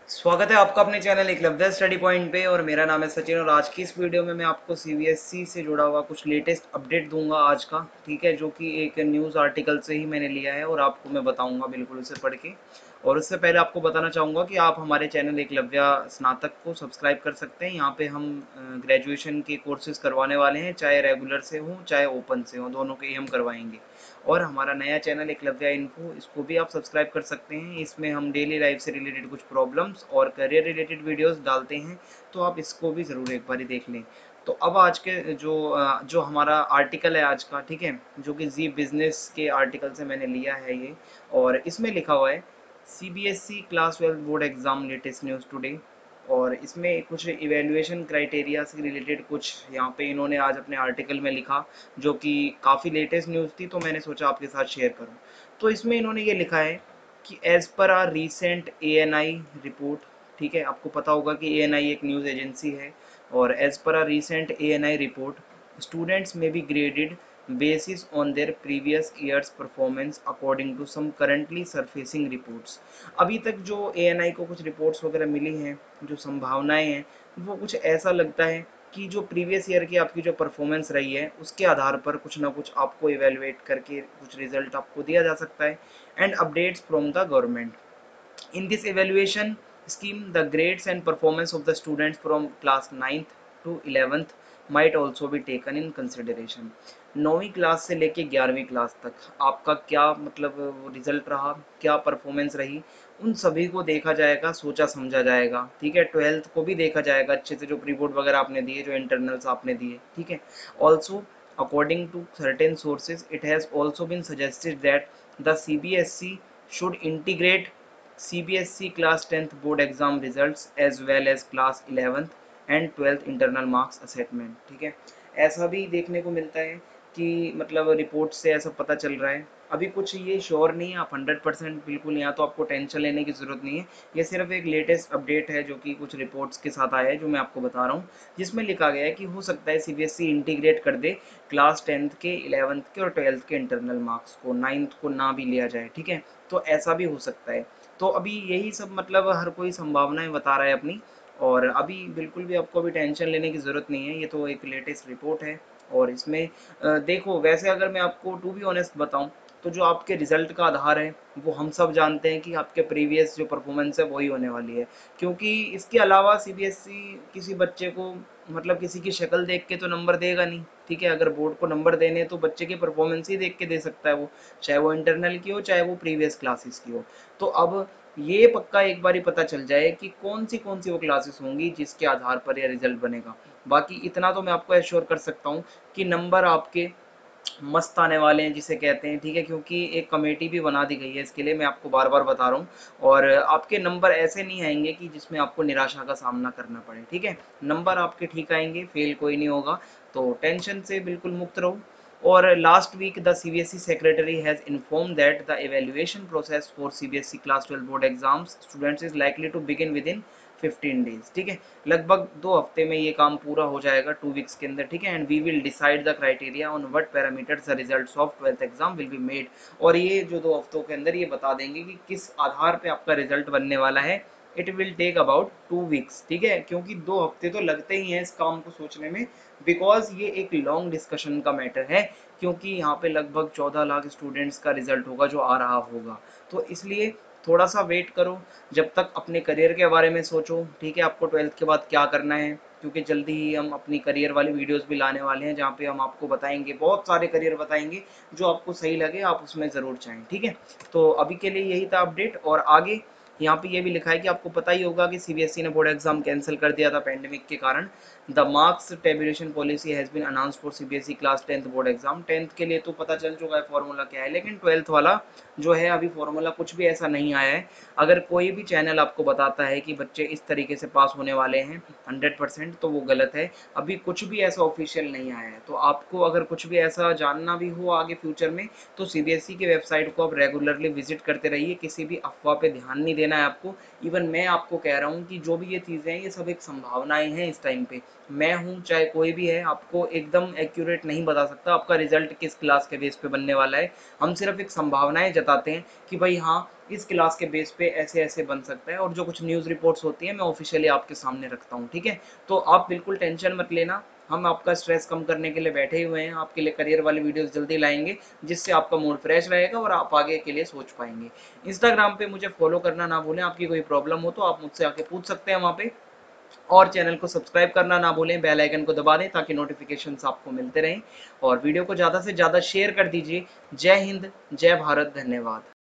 स्वागत है आपका अपने चैनल एकलव्य स्टडी पॉइंट पे और मेरा नाम है सचिन। और आज की इस वीडियो में मैं आपको सीबीएसई से जुड़ा हुआ कुछ लेटेस्ट अपडेट दूंगा आज का, ठीक है, जो कि एक न्यूज़ आर्टिकल से ही मैंने लिया है और आपको मैं बताऊंगा बिल्कुल उसे पढ़ के। और उससे पहले आपको बताना चाहूँगा कि आप हमारे चैनल एकलव्य स्नातक को सब्सक्राइब कर सकते हैं। यहाँ पे हम ग्रेजुएशन के कोर्सेज करवाने वाले हैं, चाहे रेगुलर से हों चाहे ओपन से हों, दोनों के ही हम करवाएंगे। और हमारा नया चैनल एकलव्य इन्फो, इसको भी आप सब्सक्राइब कर सकते हैं। इसमें हम डेली लाइफ से रिलेटेड कुछ प्रॉब्लम्स और करियर रिलेटेड वीडियोस डालते हैं, तो आप इसको भी ज़रूर एक बार देख लें। तो अब आज के जो हमारा आर्टिकल है आज का, ठीक है, जो कि जी बिजनेस के आर्टिकल से मैंने लिया है ये। और इसमें लिखा हुआ है CBSE class 12 board exam latest news today. और इसमें कुछ इवेल्युएशन क्राइटेरिया से रिलेटेड कुछ यहाँ पे इन्होंने आज अपने आर्टिकल में लिखा, जो कि काफ़ी लेटेस्ट न्यूज़ थी, तो मैंने सोचा आपके साथ शेयर करूँ। तो इसमें इन्होंने ये लिखा है कि as per our recent ANI report, ठीक है, आपको पता होगा कि एएनआई एक न्यूज़ एजेंसी है। और as per our recent ANI report students में be graded basis on their previous year's performance according to some currently surfacing reports। अभी तक जो एएनआई को कुछ रिपोर्ट्स वगैरह मिली हैं, जो संभावनाएं हैं, वो कुछ ऐसा लगता है कि जो प्रीवियस ईयर की आपकी जो परफॉर्मेंस रही है उसके आधार पर कुछ ना कुछ आपको इवेलुएट करके कुछ रिजल्ट आपको दिया जा सकता है। And updates from the government in this evaluation scheme, the grades and performance of the students from class 9th to 11th might also be taken in consideration। 9वीं क्लास से लेके 11वीं क्लास तक आपका क्या मतलब रिजल्ट रहा, क्या परफॉर्मेंस रही, उन सभी को देखा जाएगा, सोचा समझा जाएगा, ठीक है। 12th को भी देखा जाएगा अच्छे से, जो प्री बोर्ड वगैरह आपने दिए, जो इंटरनल्स आपने दिए, ठीक है। Also according to certain sources it has also been suggested that the CBSE should integrate CBSE class 10th board exam results as well as class 11th and 12th internal marks assessment, ठीक है। ऐसा भी देखने को मिलता है कि मतलब रिपोर्ट से ऐसा पता चल रहा है। अभी कुछ ये श्योर नहीं है आप 100% बिल्कुल, यहाँ तो आपको टेंशन लेने की ज़रूरत नहीं है। ये सिर्फ एक लेटेस्ट अपडेट है जो कि कुछ रिपोर्ट्स के साथ आया है, जो मैं आपको बता रहा हूँ, जिसमें लिखा गया है कि हो सकता है सीबीएसई इंटीग्रेट कर दे क्लास 10th के, 11th के और 12th के इंटरनल मार्क्स को, 9th को ना भी लिया जाए, ठीक है। तो ऐसा भी हो सकता है। तो अभी यही सब मतलब हर कोई संभावनाएं बता रहा है अपनी। और अभी बिल्कुल भी आपको अभी टेंशन लेने की ज़रूरत नहीं है, ये तो एक लेटेस्ट रिपोर्ट है। और इसमें देखो, वैसे अगर मैं आपको टू बी ऑनेस्ट बताऊं, तो जो आपके रिजल्ट का आधार है वो हम सब जानते हैं कि आपके प्रीवियस जो परफॉर्मेंस है वही होने वाली है। क्योंकि इसके अलावा सीबीएसई किसी बच्चे को मतलब किसी की शक्ल देख के तो नंबर देगा नहीं, ठीक है। अगर बोर्ड को नंबर देने तो बच्चे की परफॉर्मेंस ही देख के दे सकता है वो, चाहे वो इंटरनल की हो चाहे वो प्रीवियस क्लासेस की हो। तो अब ये पक्का एक बार ही पता चल जाए कि कौन सी वो क्लासेस होंगी जिसके आधार पर यह रिजल्ट बनेगा। बाकी इतना तो मैं आपको एश्योर कर सकता हूँ कि नंबर आपके मस्त आने वाले हैं, जिसे कहते हैं, ठीक है। क्योंकि एक कमेटी भी बना दी गई है इसके लिए, मैं आपको बार बार बता रहा हूँ। और आपके नंबर ऐसे नहीं आएंगे कि जिसमें आपको निराशा का सामना करना पड़े, ठीक है। नंबर आपके ठीक आएंगे, फेल कोई नहीं होगा, तो टेंशन से बिल्कुल मुक्त रहो। और last week the CBSE secretary has inform that the evaluation process for CBSE class 12 board exams students is likely to begin within 15 days, ठीक है। लगभग 2 हफ्ते में ये काम पूरा हो जाएगा, 2 वीक्स के अंदर, ठीक है। And we will decide the criteria on what parameters the results of 12th exam will be made. और ये जो 2 हफ्तों के अंदर ये बता देंगे कि किस आधार पे आपका रिजल्ट बनने वाला है। It will take about 2 weeks, ठीक है, क्योंकि 2 हफ्ते तो लगते ही हैं इस काम को सोचने में, बिकॉज ये एक लॉन्ग डिस्कशन का मैटर है। क्योंकि यहाँ पे लगभग 14 लाख स्टूडेंट्स का रिजल्ट होगा जो आ रहा होगा, तो इसलिए थोड़ा सा वेट करो। जब तक अपने करियर के बारे में सोचो, ठीक है, आपको 12th के बाद क्या करना है। क्योंकि जल्दी ही हम अपनी करियर वाली वीडियोस भी लाने वाले हैं, जहाँ पे हम आपको बताएंगे, बहुत सारे करियर बताएंगे, जो आपको सही लगे आप उसमें ज़रूर चाहें, ठीक है। तो अभी के लिए यही था अपडेट। और आगे यहाँ पे ये भी लिखा है कि आपको पता ही होगा कि सीबीएसई ने बोर्ड एग्जाम कैंसिल कर दिया था पैंडेमिक के कारण। The marks tabulation policy has been announce for CBSE class 10th board exam. 10th के लिए तो पता चल चुका है फॉर्मूला क्या है, लेकिन 12th वाला जो है अभी फॉर्मूला कुछ भी ऐसा नहीं आया है। अगर कोई भी चैनल आपको बताता है कि बच्चे इस तरीके से पास होने वाले हैं 100%, तो वो गलत है। अभी कुछ भी ऐसा ऑफिशियल नहीं आया है। तो आपको अगर कुछ भी ऐसा जानना भी हो आगे फ्यूचर में, तो सीबीएसई की वेबसाइट को आप रेगुलरली विजिट करते रहिए, किसी भी अफवाह पे ध्यान नहीं देना है आपको। इवन मैं आपको कह रहा हूँ कि जो भी ये चीज़ें हैं ये सब एक संभावनाएं हैं इस टाइम पे। मैं हूँ चाहे कोई भी है, आपको एकदम एक्यूरेट नहीं बता सकता आपका रिजल्ट किस क्लास के बेस पे बनने वाला है। हम सिर्फ एक संभावनाएं जताते हैं कि भाई हाँ, इस क्लास के बेस पे ऐसे ऐसे बन सकता है, और जो कुछ न्यूज़ रिपोर्ट्स होती है मैं ऑफिशियली आपके सामने रखता हूँ, ठीक है। तो आप बिल्कुल टेंशन मत लेना, हम आपका स्ट्रेस कम करने के लिए बैठे हुए हैं, आपके लिए करियर वाली वीडियोस जल्दी लाएंगे, जिससे आपका मूड फ्रेश रहेगा और आप आगे के लिए सोच पाएंगे। इंस्टाग्राम पे मुझे फॉलो करना ना भूलें, आपकी कोई प्रॉब्लम हो तो आप मुझसे आके पूछ सकते हैं वहाँ पे। और चैनल को सब्सक्राइब करना ना भूलें, बेल आइकन को दबा दें ताकि नोटिफिकेशंस आपको मिलते रहें, और वीडियो को ज़्यादा से ज़्यादा शेयर कर दीजिए। जय हिंद, जय भारत, धन्यवाद।